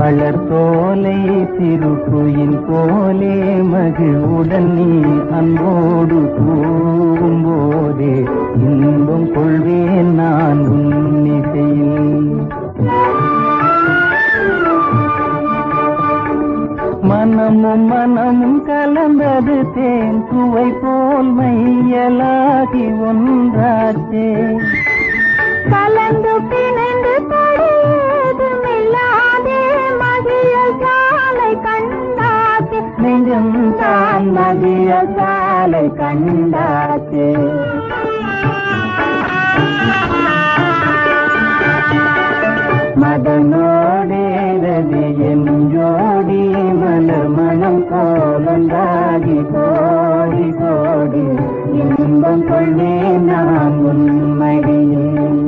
வளர்த்தோலை திருக்குயின் போலே மகிழ்வுடன் நீ அன்போடு கூறும் போதே இன்பம் கொள்வேன் நான் உன்னிசையில். மனமும் மனமும் கலந்தது தேன் சுவை போல் மையலாகி ஒன்றாச்சே. கலந்து பிணைந்து படியேது மில்லாதே மகிழ சாலை கண்டாச்சே. நெஞ்சம் தான் மகிழ சாலை கண்டாச்சே. மதனோடேரது என் ஜோடி மலர் மனம் போலந்தாகி கோடி கோடி இன்பம் கொள்வேன் நான் உன்மடியில்.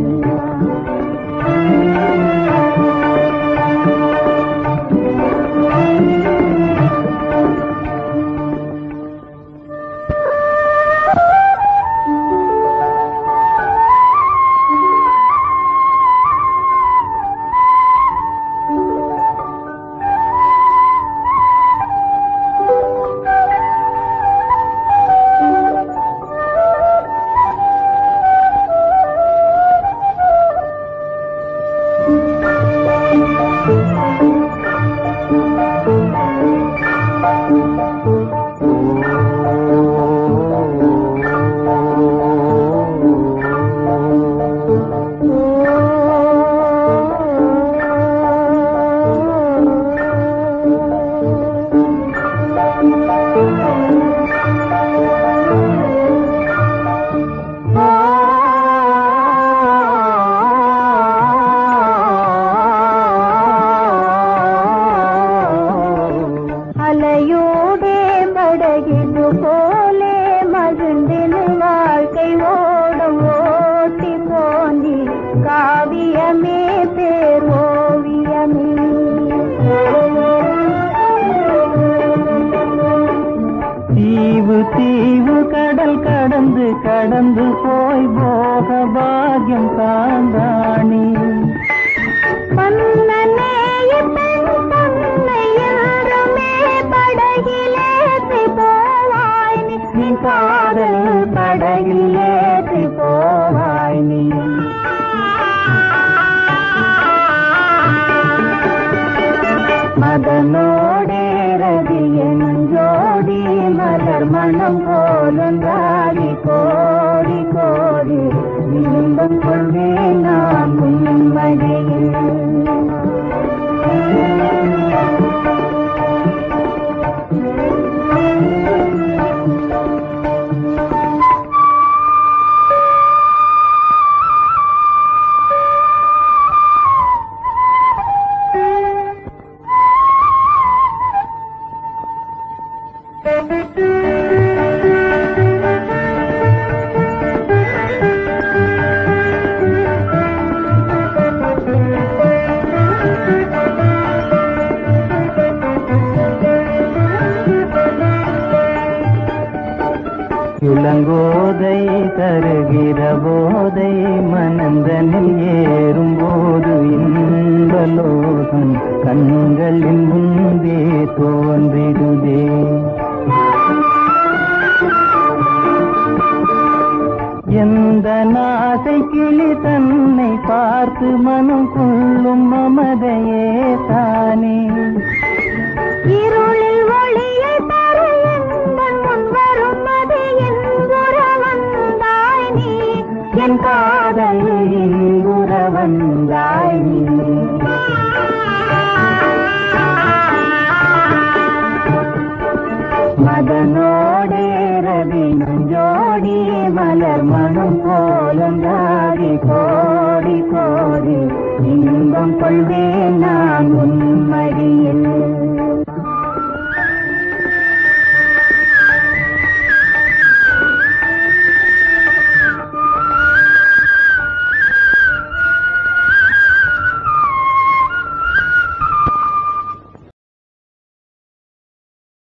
அலையோடே படகிது போலே மகிழ்ந்தின் வாழ்க்கை ஓடம் ஓட்டி போனி காவியமே பேர் ஓவியமே. தீவு தீவு கடல் கடந்து கடந்து போய் போக பாகியம் தாண்டாணி. காதல் படகில் ஏற்றி போவாய் நீ. மதனோடேரது என் ஜோடி மலர் மனம் போலந்தாடி கோடி கோடி இன்பம் கொள்வேன் நான் உன்மடியில். இளங்கோதை தருகிற போதை மனந்தனில் ஏறும் போது இன்பலோகம் கண்களின் முன்பே தோன்றிடுதே. எந்த நாசை கிளி தன்னை பார்த்து மனம் கொள்ளும் மமதையே தானே. இருளில் ஒளியை தர எந்தன் முன் வருமது என்புற வந்தாய் நீ. என் காதல் இன்புற வந்தாய் நீ. மதனோடேரது ஜோடி மலர் மனம் போலந்தாடி கோடி கோடி இன்பம் கொள்வே